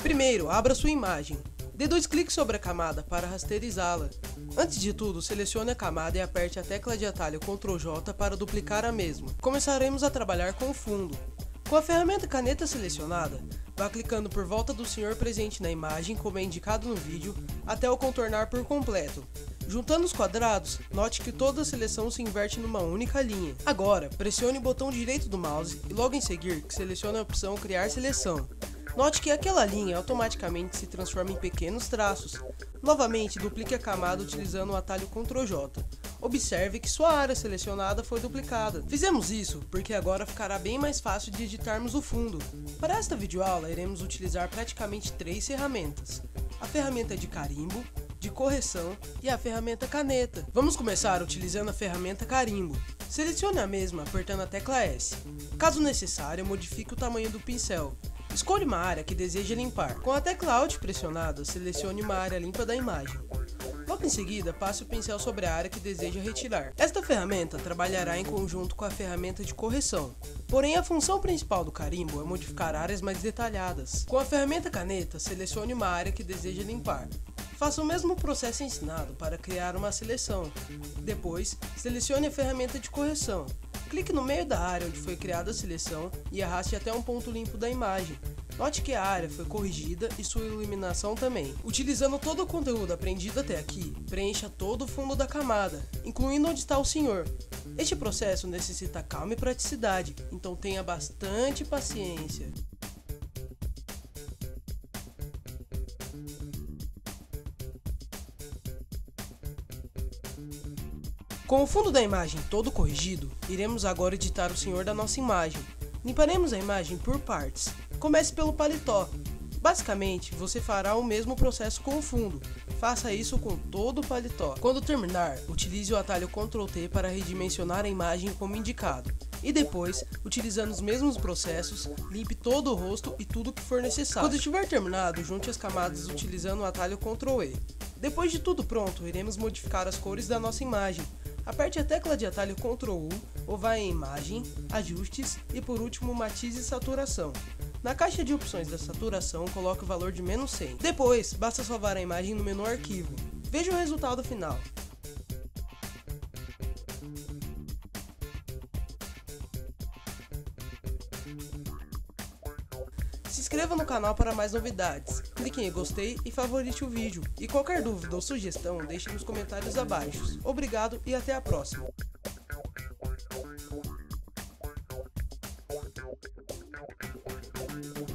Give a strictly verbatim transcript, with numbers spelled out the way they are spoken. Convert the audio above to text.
Primeiro, abra sua imagem. Dê dois cliques sobre a camada para rasterizá-la. Antes de tudo, selecione a camada e aperte a tecla de atalho control J para duplicar a mesma. Começaremos a trabalhar com o fundo. Com a ferramenta caneta selecionada, vá clicando por volta do senhor presente na imagem, como é indicado no vídeo, até o contornar por completo. Juntando os quadrados, note que toda a seleção se inverte numa única linha. Agora, pressione o botão direito do mouse e logo em seguida selecione a opção Criar Seleção. Note que aquela linha automaticamente se transforma em pequenos traços. Novamente, duplique a camada utilizando o atalho control J. Observe que sua área selecionada foi duplicada. Fizemos isso porque agora ficará bem mais fácil de editarmos o fundo. Para esta videoaula, iremos utilizar praticamente três ferramentas: a ferramenta de carimbo, de correção e a ferramenta caneta. Vamos começar utilizando a ferramenta carimbo. Selecione a mesma apertando a tecla S. Caso necessário, modifique o tamanho do pincel. Escolha uma área que deseja limpar. Com a tecla Alt pressionada, selecione uma área limpa da imagem. Logo em seguida, passe o pincel sobre a área que deseja retirar. Esta ferramenta trabalhará em conjunto com a ferramenta de correção. Porém, a função principal do carimbo é modificar áreas mais detalhadas. Com a ferramenta caneta, selecione uma área que deseja limpar. Faça o mesmo processo ensinado para criar uma seleção. Depois, selecione a ferramenta de correção. Clique no meio da área onde foi criada a seleção e arraste até um ponto limpo da imagem. Note que a área foi corrigida e sua iluminação também. Utilizando todo o conteúdo aprendido até aqui, preencha todo o fundo da camada, incluindo onde está o senhor. Este processo necessita calma e praticidade, então tenha bastante paciência. Com o fundo da imagem todo corrigido, iremos agora editar o senhor da nossa imagem. Limparemos a imagem por partes. Comece pelo paletó. Basicamente, você fará o mesmo processo com o fundo. Faça isso com todo o paletó. Quando terminar, utilize o atalho control T para redimensionar a imagem como indicado. E depois, utilizando os mesmos processos, limpe todo o rosto e tudo que for necessário. Quando estiver terminado, junte as camadas utilizando o atalho control E. Depois de tudo pronto, iremos modificar as cores da nossa imagem. Aperte a tecla de atalho control U ou vá em Imagem, Ajustes e por último Matiz e Saturação. Na caixa de opções da saturação, coloque o valor de menos cem. Depois, basta salvar a imagem no menu Arquivo. Veja o resultado final. Se inscreva no canal para mais novidades, clique em gostei e favorite o vídeo. E qualquer dúvida ou sugestão, deixe nos comentários abaixo. Obrigado e até a próxima. Thank you.